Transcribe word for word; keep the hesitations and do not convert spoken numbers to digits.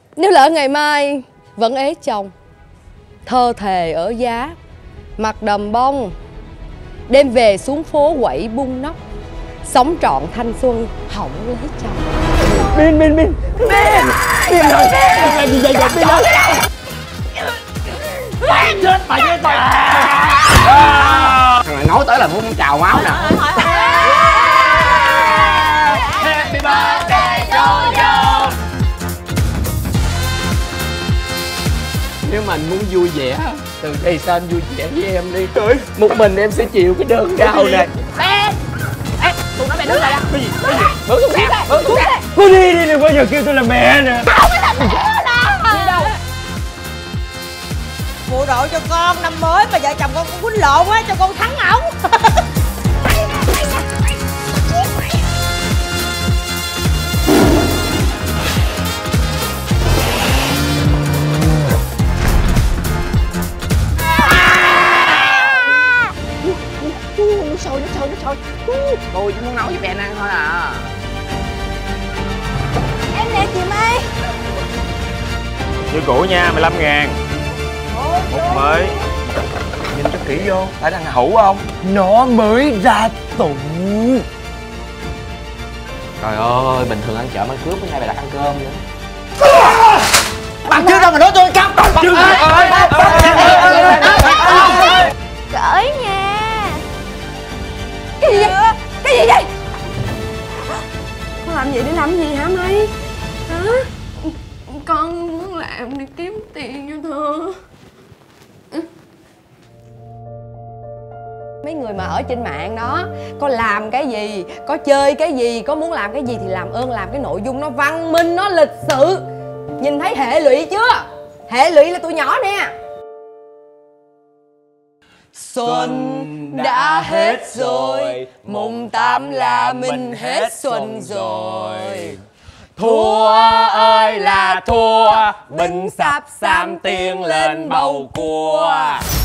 Nếu lỡ ngày mai vẫn ế chồng, thơ thề ở giá, mặc đầm bông, đem về xuống phố quẩy bung nóc, sống trọn thanh xuân, hỏng lấy chồng. Bin, Bin, Bin, Bin, Bin rồi, làm gì vậy vậy Bin ơi? Chết bà với tôi. Thằng này nói tới là muốn trào máu nè. Happy birthday to you. Nếu mà anh muốn vui vẻ, từ đây sao anh vui vẻ với em đi. Một mình em sẽ chịu cái đớn đau này. Ê, ê, tụi nó mẹ đứng lại. Cái gì? Cái gì? Bước xuống xe, bước xuống xe. Cô đi đi, đừng bao giờ kêu tôi là mẹ nè. Không phải là mẹ đâu. Đi đâu? Bộ đội cho con năm mới mà vợ chồng con cũng quýnh lộn á, cho con thắng ổng. Nó sôi, nó sôi, nó sôi. Tôi chỉ muốn nấu giúp em ăn thôi à. Em nè chị Mai. Như cũ nha, mười lăm ngàn. Một mới. Nhìn cho kỹ vô, phải thằng Hữu không? Nó mới ra tù. Trời ơi, bình thường ăn chợ ăn cướp với hai bà đặt ăn cơm nữa. Bạn chưa đâu mà nói tôi cắp. Chưa. Cởi nha. Cái gì vậy? Cái gì vậy? Con làm vậy để làm gì hả Mai? Hả? Con muốn làm để kiếm tiền cho Thư. Mấy người mà ở trên mạng đó, có làm cái gì, có chơi cái gì, có muốn làm cái gì thì làm ơn làm cái nội dung nó văn minh, nó lịch sự. Nhìn thấy hệ lụy chưa? Hệ lụy là tụi nhỏ nè. Xuân đã hết rồi, mùng tám là mình hết xuân rồi. Thua ơi là thua, binh sắp sam tiên lên bầu cua.